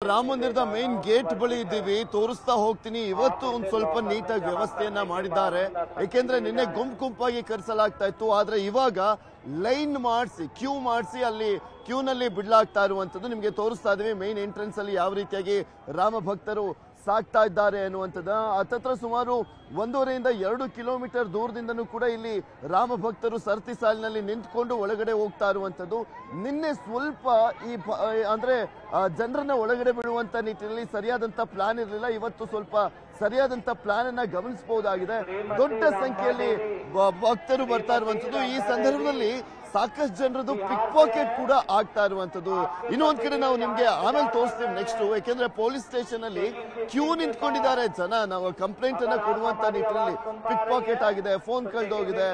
ರಾಮ ಮಂದಿರದ main gate ಬಳಿ ಇದ್ದೀವಿ, ತೋರಿಸ್ತಾ ಹೋಗ್ತೀನಿ. ಇವತ್ತು ಒಂದು ಸ್ವಲ್ಪ ನೀಟಾಗಿ ವ್ಯವಸ್ಥೆಯನ್ನ ಮಾಡಿದ್ದಾರೆ. ಏಕೆಂದ್ರೆ ನಿನ್ನೆ ಗುಂಪಾಗಿ ಕರೆಸಲಾಗ್ತಾ ಇತ್ತು, ಆದ್ರೆ ಇವಾಗ ಲೈನ್ ಮಾಡಿಸಿ ಕ್ಯೂ ಮಾಡಿಸಿ ಅಲ್ಲಿ ಕ್ಯೂನಲ್ಲಿ ಬಿಡ್ಲಾಗ್ತಾ ಇರುವಂತದ್ದು ನಿಮ್ಗೆ ತೋರಿಸ್ತಾ ಇದೀವಿ. ಮೇನ್ ಎಂಟ್ರೆನ್ಸ್ ಅಲ್ಲಿ ಯಾವ ರೀತಿಯಾಗಿ ರಾಮ ಭಕ್ತರು ಸಾಕ್ತಾ ಇದ್ದಾರೆ ಅನ್ನುವಂಥದ್ದು. ಹತ್ತತ್ರ ಸುಮಾರು 1.5 to 2 ಕಿಲೋಮೀಟರ್ ದೂರದಿಂದನೂ ಕೂಡ ಇಲ್ಲಿ ರಾಮ ಭಕ್ತರು ಸರತಿ ಸಾಲಿನಲ್ಲಿ ನಿಂತ್ಕೊಂಡು ಒಳಗಡೆ ಹೋಗ್ತಾ ಇರುವಂತದ್ದು. ನಿನ್ನೆ ಸ್ವಲ್ಪ ಅಂದ್ರೆ ಜನರನ್ನ ಒಳಗಡೆ ಬಿಡುವಂತ ನಿಟ್ಟಿನಲ್ಲಿ ಸರಿಯಾದಂತ ಪ್ಲಾನ್ ಇರಲಿಲ್ಲ. ಇವತ್ತು ಸ್ವಲ್ಪ ಸರಿಯಾದಂತ ಪ್ಲಾನ್ ಅನ್ನ ಗಮನಿಸಬಹುದಾಗಿದೆ. ದೊಡ್ಡ ಸಂಖ್ಯೆಯಲ್ಲಿ ಭಕ್ತರು ಬರ್ತಾ ಇರುವಂತದ್ದು. ಈ ಸಂದರ್ಭದಲ್ಲಿ ಸಾಕಷ್ಟು ಜನರದು ಪಿಕ್ ಪಾಕೆಟ್ ಕೂಡ ಆಗ್ತಾ ಇರುವಂತದ್ದು. ಇನ್ನೊಂದ್ ಕಡೆ ನಾವು ನಿಮ್ಗೆ ಆಮೇಲೆ ತೋರಿಸ್ತೀವಿ ನೆಕ್ಸ್ಟ್. ಯಾಕೆಂದ್ರೆ ಪೊಲೀಸ್ ಸ್ಟೇಷನ್ ಅಲ್ಲಿ ಕ್ಯೂ ನಿಂತ್ಕೊಂಡಿದ್ದಾರೆ ಜನ. ನಾವು ಕಂಪ್ಲೇಂಟ್ ಅನ್ನ ಕೊಡುವಂತ ನಿಟ್ಟಿನಲ್ಲಿ ಪಿಕ್ ಪಾಕೆಟ್ ಆಗಿದೆ, ಫೋನ್ ಕಳೆದೋಗಿದೆ,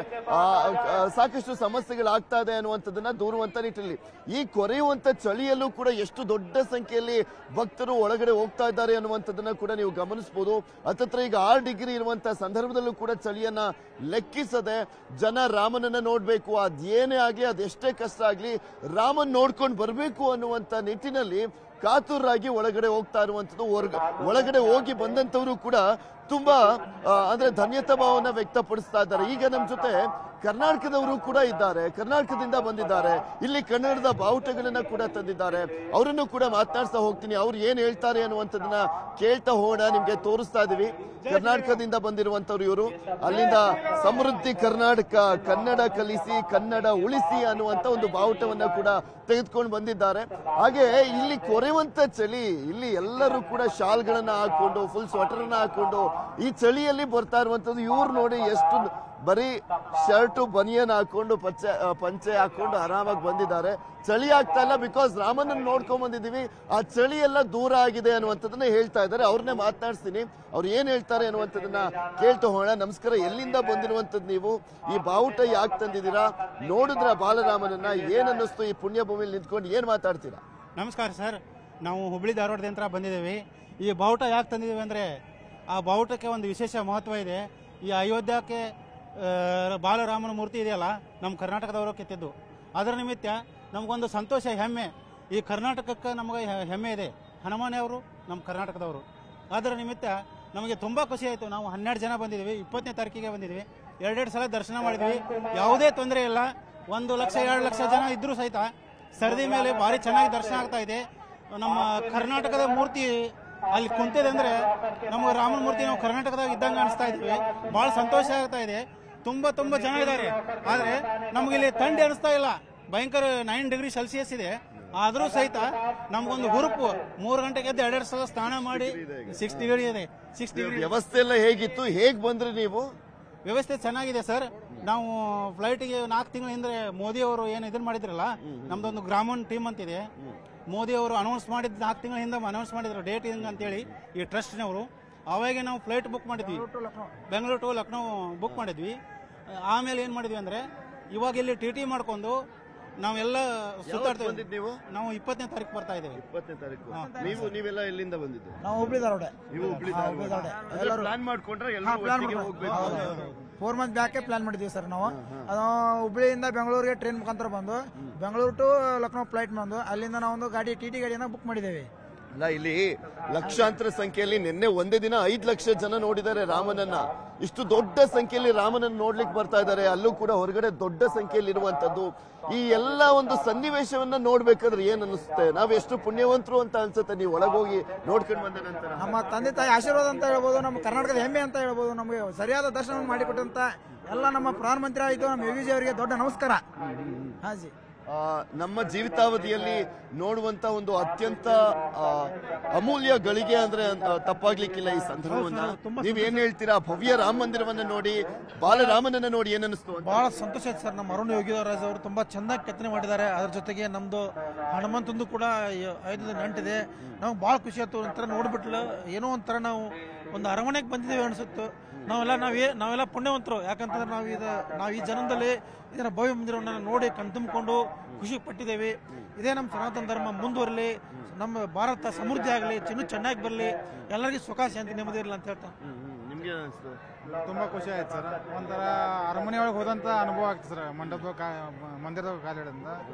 ಸಾಕಷ್ಟು ಸಮಸ್ಯೆಗಳಾಗ್ತಾ ಇದೆ ಅನ್ನುವಂಥದ್ದನ್ನ ದೂರುವಂತ ನಿಟ್ಟಿನಲ್ಲಿ ಈ ಕೊರೆಯುವಂತ ಚಳಿಯಲ್ಲೂ ಕೂಡ ಎಷ್ಟು ದೊಡ್ಡ ಸಂಖ್ಯೆಯಲ್ಲಿ ಭಕ್ತರು ಒಳಗಡೆ ಹೋಗ್ತಾ ಇದ್ದಾರೆ ಅನ್ನುವಂಥದ್ದನ್ನ ಕೂಡ ನೀವು ಗಮನಿಸಬಹುದು. ಹತ್ತತ್ರ ಈಗ 6 ಡಿಗ್ರಿ ಇರುವಂತಹ ಸಂದರ್ಭದಲ್ಲೂ ಕೂಡ ಚಳಿಯನ್ನ ಲೆಕ್ಕಿಸದೆ ಜನ ರಾಮನನ್ನ ನೋಡ್ಬೇಕು, ಅದೇನೇ ಆಗ್ಲಿ ಅದೆಷ್ಟೇ ಕಷ್ಟ ಆಗ್ಲಿ ರಾಮನ್ ನೋಡ್ಕೊಂಡು ಬರ್ಬೇಕು ಅನ್ನುವಂತ ನಿಟ್ಟಿನಲ್ಲಿ ಕಾತುರಾಗಿ ಒಳಗಡೆ ಹೋಗ್ತಾ ಇರುವಂತದ್ದು. ಒಳಗಡೆ ಹೋಗಿ ಬಂದಂತವರು ಕೂಡ ತುಂಬಾ ಅಂದ್ರೆ ಧನ್ಯತಾ ಭಾವನ ವ್ಯಕ್ತಪಡಿಸ್ತಾ ಇದ್ದಾರೆ. ಈಗ ನಮ್ಮ ಜೊತೆ ಕರ್ನಾಟಕದವರು ಕೂಡ ಇದ್ದಾರೆ, ಕರ್ನಾಟಕದಿಂದ ಬಂದಿದ್ದಾರೆ, ಇಲ್ಲಿ ಕನ್ನಡದ ಬಾವುಟಗಳನ್ನ ಕೂಡ ತಂದಿದ್ದಾರೆ. ಅವರನ್ನು ಕೂಡ ಮಾತನಾಡ್ತಾ ಹೋಗ್ತೀನಿ, ಅವ್ರು ಏನ್ ಹೇಳ್ತಾರೆ ಅನ್ನುವಂಥದ್ದನ್ನ ಕೇಳ್ತಾ ಹೋಗೋಣ. ನಿಮ್ಗೆ ತೋರಿಸ್ತಾ ಇದೀವಿ ಕರ್ನಾಟಕದಿಂದ ಬಂದಿರುವಂತವ್ರು ಇವರು. ಅಲ್ಲಿಂದ ಸಮೃದ್ಧಿ ಕರ್ನಾಟಕ, ಕನ್ನಡ ಕಲಿಸಿ ಕನ್ನಡ ಉಳಿಸಿ ಅನ್ನುವಂತ ಒಂದು ಬಾವುಟವನ್ನ ಕೂಡ ತೆಗೆದುಕೊಂಡು ಬಂದಿದ್ದಾರೆ. ಹಾಗೆ ಇಲ್ಲಿ ಕೊರೆಯುವಂತ ಚಳಿ, ಇಲ್ಲಿ ಎಲ್ಲರೂ ಕೂಡ ಶಾಲ್ಗಳನ್ನ ಹಾಕೊಂಡು ಫುಲ್ ಸ್ವೆಟರ್ ಅನ್ನ ಹಾಕೊಂಡು ಈ ಚಳಿಯಲ್ಲಿ ಬರ್ತಾ ಇರುವಂತದ್ದು. ಇವ್ರು ನೋಡಿ ಎಷ್ಟು ಬರೀ ಶರ್ಟು ಬನಿಯನ್ ಹಾಕೊಂಡು ಪಂಚೆ ಹಾಕೊಂಡು ಆರಾಮಾಗಿ ಬಂದಿದ್ದಾರೆ. ಚಳಿ ಆಗ್ತಾ ಇಲ್ಲ, ಬಿಕಾಸ್ ರಾಮನನ್ನ ನೋಡ್ಕೊಂಡ್ ಬಂದಿದೀವಿ, ಆ ಚಳಿ ಎಲ್ಲ ದೂರ ಆಗಿದೆ ಅನ್ನುವಂಥದ್ದನ್ನ ಹೇಳ್ತಾ ಇದ್ದಾರೆ. ಅವ್ರನ್ನೇ ಮಾತನಾಡ್ತೀನಿ, ಅವ್ರು ಏನ್ ಹೇಳ್ತಾರೆ ಅನ್ನುವಂಥದ್ದನ್ನ ಕೇಳ್ತಾ ಹೋಗೋಣ. ನಮಸ್ಕಾರ, ಎಲ್ಲಿಂದ ಬಂದಿರುವಂತದ್ದು ನೀವು? ಈ ಬಾವುಟ ಯಾಕೆ ತಂದಿದ್ದೀರಾ? ನೋಡಿದ್ರ ಬಾಲರಾಮನನ್ನ, ಏನ್ ಅನ್ನಿಸ್ತು ಈ ಪುಣ್ಯ ಭೂಮಿಲಿ ನಿಂತ್ಕೊಂಡು? ಏನ್ ಮಾತಾಡ್ತೀರಾ? ನಮಸ್ಕಾರ ಸರ್, ನಾವು ಹುಬ್ಳಿ ಧಾರವಾಡದಿಂದ ಬಂದಿದ್ದೇವೆ. ಈ ಬಾವುಟ ಯಾಕೆ ತಂದಿದ್ದೀವಿ ಅಂದ್ರೆ ಆ ಬಾವುಟಕ್ಕೆ ಒಂದು ವಿಶೇಷ ಮಹತ್ವ ಇದೆ. ಈ ಅಯೋಧ್ಯಕ್ಕೆ ಬಾಲರಾಮನ ಮೂರ್ತಿ ಇದೆಯಲ್ಲ, ನಮ್ಮ ಕರ್ನಾಟಕದವರು ಕೆತ್ತಿದ್ದು. ಅದರ ನಿಮಿತ್ತ ನಮಗೊಂದು ಸಂತೋಷ, ಹೆಮ್ಮೆ. ಈ ಕರ್ನಾಟಕಕ್ಕೆ ನಮಗೆ ಹೆಮ್ಮೆ ಇದೆ. ಹನುಮಾನ್ ಅವರು ನಮ್ಮ ಕರ್ನಾಟಕದವರು. ಅದರ ನಿಮಿತ್ತ ನಮಗೆ ತುಂಬಾ ಖುಷಿ ಆಯಿತು. ನಾವು 12 ಜನ ಬಂದಿದ್ದೀವಿ, 20ನೇ ತಾರೀಕಿಗೆ ಬಂದಿದ್ವಿ. 2 ಸಲ ದರ್ಶನ ಮಾಡಿದ್ವಿ, ಯಾವುದೇ ತೊಂದರೆ ಇಲ್ಲ. 1 ಲಕ್ಷ 2 ಲಕ್ಷ ಜನ ಇದ್ರೂ ಸಹಿತ ಸರದಿ ಮೇಲೆ ಭಾರಿ ಚೆನ್ನಾಗಿ ದರ್ಶನ ಆಗ್ತಾ ಇದೆ. ನಮ್ಮ ಕರ್ನಾಟಕದ ಮೂರ್ತಿ ಅಲ್ಲಿ ಕುಂತಿದೆ ಅಂದ್ರೆ ನಮಗೆ ರಾಮನ ಮೂರ್ತಿ ನಾವು ಕರ್ನಾಟಕದಾಗ ಇದ್ದಂಗೆ ಅನಿಸ್ತಾ ಇದ್ವಿ. ಬಹಳ ಸಂತೋಷ ಆಗ್ತಾ ಇದೆ. ತುಂಬಾ ಜನ ಇದ್ದಾರೆ. ಆದ್ರೆ ನಮ್ಗೆ ಇಲ್ಲಿ ಥಂಡಿ ಅನಿಸ್ತಾ ಇಲ್ಲ. ಭಯಂಕರ 9 ಡಿಗ್ರಿ ಸೆಲ್ಸಿಯಸ್ ಇದೆ. ಆದ್ರೂ ಸಹಿತ ನಮ್ಗೊಂದು ಹುರುಪು. 3 ಗಂಟೆಗೆ ಎದ್ದು 2 ಸಲ ಸ್ನಾನ ಮಾಡಿ 6 ಡಿಗ್ರಿ ಇದೆ. 6 ಡಿಗ್ರಿ. ವ್ಯವಸ್ಥೆ ಎಲ್ಲ ಹೇಗಿತ್ತು? ಹೇಗ್ ಬಂದ್ರಿ ನೀವು? ವ್ಯವಸ್ಥೆ ಚೆನ್ನಾಗಿದೆ ಸರ್. ನಾವು ಫ್ಲೈಟ್ಗೆ 4 ತಿಂಗಳ ಹಿಂದೆ ಮೋದಿ ಅವರು ಏನು ಇದನ್ನ ಮಾಡಿದ್ರಲ್ಲ, ನಮ್ದೊಂದು ಗ್ರಾಮೀಣ ಟೀಮ್ ಅಂತಿದೆ. ಮೋದಿ ಅವರು ಅನೌನ್ಸ್ ಮಾಡಿದ್ 4 ತಿಂಗಳ ಹಿಂದೆ ಅನೌನ್ಸ್ ಮಾಡಿದ್ರು ಡೇಟ್ ಹಿಂಗ ಅಂತೇಳಿ ಈ ಟ್ರಸ್ಟ್ನವರು. ಅವಾಗ ನಾವು ಫ್ಲೈಟ್ ಬುಕ್ ಮಾಡಿದ್ವಿ, ಬೆಂಗಳೂರು ಟು ಲಕ್ನೋ ಬುಕ್ ಮಾಡಿದ್ವಿ. ಆಮೇಲೆ ಏನ್ ಮಾಡಿದ್ವಿ ಅಂದ್ರೆ ಇವಾಗ ಇಲ್ಲಿ ಟಿ ಮಾಡ್ಕೊಂಡು ನಾವೆಲ್ಲ ಸುತ್ತಾಡ್ತೇವೆ. ನೀವು? ನಾವು 20ನೇ ತಾರೀಕು ಬರ್ತಾ ಇದ್ದೇವೆ. 20ನೇ ತಾರೀಕು. ನೀವೆಲ್ಲ ಎಲ್ಲಿಂದ ಬಂದಿದ್ದು? ನಾವು ಹುಬ್ಳಿ ಧಾರವಾಡ. ನೀವು ಹುಬ್ಳಿ ಧಾರವಾಡ. ಎಲ್ಲರೂ ಪ್ಲಾನ್ ಮಾಡ್ಕೊಂಡ್ರೆ ಎಲ್ಲರೂ ಒಟ್ಟಿಗೆ ಹೋಗ್ಬೇಕು? 4 ಮಂತ್ ಬ್ಯಾಕೆ ಪ್ಲಾನ್ ಮಾಡಿದ್ವಿ ಸರ್ ನಾವು. ಅದು ಹುಬ್ಳಿಯಿಂದ ಬೆಂಗಳೂರಿಗೆ ಟ್ರೈನ್ ಮುಖಾಂತರ ಬಂದು ಬೆಂಗಳೂರು ಟು ಲಕ್ನೋ ಫ್ಲೈಟ್ ಬಂದು ಅಲ್ಲಿಂದ ನಾವೊಂದು ಗಾಡಿ ಟಿ ಗಾಡಿಯನ್ನ ಬುಕ್ ಮಾಡಿದ್ದೇವೆ. ಅಲ್ಲ, ಇಲ್ಲಿ ಲಕ್ಷಾಂತರ ಸಂಖ್ಯೆಯಲ್ಲಿ ನಿನ್ನೆ ಒಂದೇ ದಿನ 5 ಲಕ್ಷ ಜನ ನೋಡಿದ್ದಾರೆ ರಾಮನನ್ನ. ಇಷ್ಟು ದೊಡ್ಡ ಸಂಖ್ಯೆಯಲ್ಲಿ ರಾಮನನ್ನ ನೋಡ್ಲಿಕ್ಕೆ ಬರ್ತಾ ಇದ್ದಾರೆ. ಅಲ್ಲೂ ಕೂಡ ಹೊರಗಡೆ ದೊಡ್ಡ ಸಂಖ್ಯೆಯಲ್ಲಿ ಇರುವಂತದ್ದು. ಈ ಎಲ್ಲ ಒಂದು ಸನ್ನಿವೇಶವನ್ನ ನೋಡ್ಬೇಕಾದ್ರೆ ಏನ್ ಅನಿಸುತ್ತೆ? ನಾವ್ ಎಷ್ಟು ಪುಣ್ಯವಂತರು ಅಂತ ಅನ್ಸುತ್ತೆ ನೀವು ಒಳಗೋಗಿ ನೋಡ್ಕೊಂಡು ಬಂದ ನಂತರ. ನಮ್ಮ ತಂದೆ ತಾಯಿ ಆಶೀರ್ವಾದ ಅಂತ ಹೇಳ್ಬೋದು, ನಮ್ಮ ಕರ್ನಾಟಕದ ಹೆಮ್ಮೆ ಅಂತ ಹೇಳ್ಬೋದು. ನಮಗೆ ಸರಿಯಾದ ದರ್ಶನ ಮಾಡಿಕೊಟ್ಟಂತ ಎಲ್ಲ ನಮ್ಮ ಪ್ರಧಾನಮಂತ್ರಿ ಆಯಿತು ನಮ್ಮ ಯೋಗಿ ಅವರಿಗೆ ದೊಡ್ಡ ನಮಸ್ಕಾರ. ಹಾಜಿ, ನಮ್ಮ ಜೀವಿತಾವಧಿಯಲ್ಲಿ ನೋಡುವಂತ ಒಂದು ಅತ್ಯಂತ ಅಮೂಲ್ಯ ಗಳಿಗೆ ಅಂದ್ರೆ ತಪ್ಪಾಗ್ಲಿಕ್ಕಿಲ್ಲ ಈ ಸಂದರ್ಭವನ್ನ. ನೀವ್ ಏನ್ ಹೇಳ್ತೀರಾ? ಭವ್ಯ ರಾಮ ಮಂದಿರವನ್ನ ನೋಡಿ, ಬಾಲರಾಮನನ್ನ ನೋಡಿ ಏನ್ ಅನಿಸ್ತು? ಬಹಳ ಸಂತೋಷ ಆಯ್ತು ಸರ್. ನಮ್ಮ ಅರುಣ್ ಯೋಗಿರಾಜ್ ಅವರು ತುಂಬಾ ಚೆನ್ನಾಗಿ ಕೆತ್ತನೆ ಮಾಡಿದ್ದಾರೆ. ಅದ್ರ ಜೊತೆಗೆ ನಮ್ದು ಹನುಮಂತಂದು ಕೂಡ 5 ನಂಟಿದೆ. ನಮ್ಗೆ ಬಹಳ ಖುಷಿ ಆಯ್ತು. ಒಂಥರ ನೋಡ್ಬಿಟ್ಲು ಏನೋ ಒಂಥರ ನಾವು ಒಂದು ಅರಮನೆಗೆ ಬಂದಿದ್ದೇವೆ ಅನ್ಸುತ್ತೆ. ನಾವೆಲ್ಲ ಪುಣ್ಯವಂತರು. ಯಾಕಂತಂದ್ರೆ ನಾವು ಈ ಜನ್ಮದಲ್ಲಿ ಇದನ್ನ ಭವ್ಯ ಮಂದಿರವನ್ನ ನೋಡಿ ಕಣ್ತುಂಬಿಕೊಂಡು ಖುಷಿ ಪಟ್ಟಿದ್ದೇವೆ. ಇದೇ ನಮ್ಮ ಸನಾತನ ಧರ್ಮ ಮುಂದುವರಲಿ, ನಮ್ಮ ಭಾರತ ಸಮೃದ್ಧಿ ಆಗಲಿ, ಚೆನ್ನಾಗಿ ಬರಲಿ, ಎಲ್ಲರಿಗೂ ಸುಖ ಶಾಂತಿ ನೆಮ್ಮದಿ ಇರಲಿ ಅಂತ ಹೇಳ್ತಾ. ನಿಮ್ಗೆ ಅನಿಸ್ತು? ತುಂಬಾ ಖುಷಿ ಆಯ್ತು ಸರ್. ಒಂಥರ ಅರಮನೆ ಒಳಗೆ ಹೋದಂತ ಅನುಭವ ಆಗ್ತದೆ ಸರ್. ಮಂದಿರದ ಕಾಲಿಡೋದ್ರಿಂದ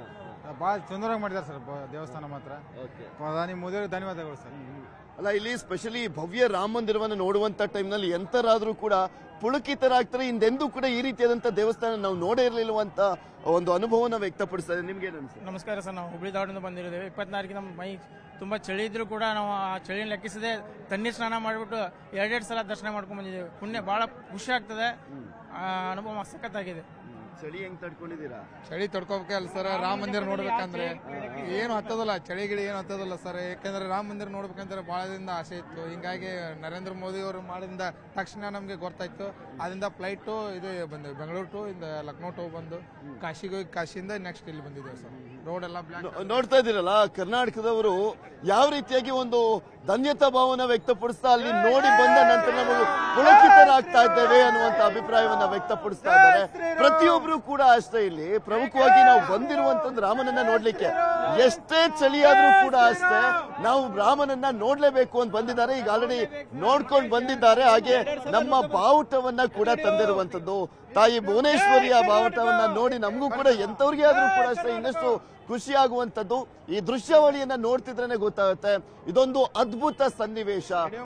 ಭಾಳ ಸುಂದರವಾಗಿ ಮಾಡಿದ್ದಾರೆ ಸರ್ ದೇವಸ್ಥಾನ ಮಾತ್ರ. ಪ್ರಧಾನಿ ಮೋದಿ ಅವರಿಗೆ ಧನ್ಯವಾದಗಳು ಸರ್. ಅಲ್ಲ, ಇಲ್ಲಿ ಸ್ಪೆಷಲಿ ಭವ್ಯ ರಾಮ ಮಂದಿರವನ್ನು ನೋಡುವಂತ ಟೈಮ್ನಲ್ಲಿ ಎಂತರಾದ್ರೂ ಕೂಡ ಪುಳಕಿತರಾಗ್ತಾರೆ. ಹಿಂದೆಂದೂ ಕೂಡ ಈ ರೀತಿಯಾದಂತ ದೇವಸ್ಥಾನ ನಾವು ನೋಡೇ ಇರಲಿಲ್ಲವಂತ ಒಂದು ಅನುಭವನ ವ್ಯಕ್ತಪಡಿಸ್ತಾರೆ. ನಿಮ್ಗೆ ಏನು ಅನ್ಸುತ್ತೆ? ನಮಸ್ಕಾರ ಸರ್, ನಾವು ಹುಬ್ಳಿ ಧಾರವಾಡದಿಂದ ಬಂದಿರೋದೇವೆ. 24 ನಮ್ಮ ಮೈ ತುಂಬ ಚಳಿ ಇದ್ರೂ ಕೂಡ ನಾವು ಆ ಚಳಿನ ಲೆಕ್ಕಿಸದೆ ತಣ್ಣೀರು ಸ್ನಾನ ಮಾಡಿಬಿಟ್ಟು 2 ಸಲ ದರ್ಶನ ಮಾಡ್ಕೊಂಡು ಬಂದಿದ್ದೇವೆ. ಪುಣ್ಯ ಭಾಳ ಖುಷಿ ಆಗ್ತದೆ, ಅನುಭವ ಸಖತ್ತಾಗಿದೆ. ಚಳಿ ಹೆಂಗ್ ತಡ್ಕೊಂಡಿದ್ದೀರಾ? ಚಳಿ ತಡ್ಕೋಬೇಕಲ್ಲ ಸರ್, ರಾಮ ಮಂದಿರ ನೋಡ್ಬೇಕಂದ್ರೆ ಏನು ಹತ್ತದಲ್ಲ, ಚಳಿಗಿಳಿ ಏನು ಹತ್ತದಲ್ಲ ಸರ್. ಯಾಕಂದ್ರೆ ರಾಮ ಮಂದಿರ ನೋಡ್ಬೇಕಂದ್ರೆ ಬಹಳ ದಿನದ ಆಸೆ ಇತ್ತು. ಹಿಂಗಾಗಿ ನರೇಂದ್ರ ಮೋದಿ ಅವರು ಮಾಡಿದ ತಕ್ಷಣ ನಮಗೆ ಗೊತ್ತಾಯ್ತು. ಅದರಿಂದ ಫ್ಲೈಟು ಇದು ಬಂದು ಬೆಂಗಳೂರು ಟು ಇಂದ ಲಕ್ನೋ ಟು ಬಂದು ಕಾಶಿಗೆ ಹೋಗಿ ಕಾಶಿಯಿಂದ ನೆಕ್ಸ್ಟ್ ಇಲ್ಲಿ ಬಂದಿದ್ದೇವೆ ಸರ್. ರೋಡ್ ಎಲ್ಲ ನೋಡ್ತಾ ಇದ್ದೀರಲ್ಲ, ಕರ್ನಾಟಕದವರು ಯಾವ ರೀತಿಯಾಗಿ ಒಂದು ಧನ್ಯತಾ ಭಾವನ ವ್ಯಕ್ತಪಡಿಸ್ತಾ ಅಲ್ಲಿ ನೋಡಿ ಬಂದ ನಂತರ ನಮಗೆ ಪುಳಕಿತರಾಗ್ತಾ ಇದ್ದೇವೆ ಅನ್ನುವಂತ ಅಭಿಪ್ರಾಯವನ್ನ ವ್ಯಕ್ತಪಡಿಸ್ತಾ ಇದ್ದಾರೆ. ಪ್ರತಿಯೊಬ್ರು ಕೂಡ ಅಷ್ಟೇ. ಇಲ್ಲಿ ಪ್ರಮುಖವಾಗಿ ನಾವು ಬಂದಿರುವಂತದ್ದು ರಾಮನನ್ನ ನೋಡ್ಲಿಕ್ಕೆ. ಎಷ್ಟೇ ಚಳಿಯಾದ್ರೂ ಕೂಡ ಅಷ್ಟೇ ನಾವು ರಾಮನನ್ನ ನೋಡ್ಲೇಬೇಕು ಅಂತ ಬಂದಿದ್ದಾರೆ. ಈಗ ಆಲ್ರೆಡಿ ನೋಡ್ಕೊಂಡು ಬಂದಿದ್ದಾರೆ. ಹಾಗೆ ನಮ್ಮ ಬಾವುಟವನ್ನ ಕೂಡ ತಂದಿರುವಂತದ್ದು ತಾಯಿ ಭುವನೇಶ್ವರಿಯ ಬಾವುಟವನ್ನ ನೋಡಿ ನಮಗೂ ಕೂಡ ಎಂತವ್ರಿಗೆ ಆದ್ರೂ ಕೂಡ ಅಷ್ಟೇ ಇನ್ನಷ್ಟು ಖುಷಿ ಆಗುವಂತದ್ದು. ಈ ದೃಶ್ಯಾವಳಿಯನ್ನ ನೋಡ್ತಿದ್ರೇನೆ ಗೊತ್ತಾಗುತ್ತೆ ಇದೊಂದು ಅದ್ಭುತ ಸನ್ನಿವೇಶ.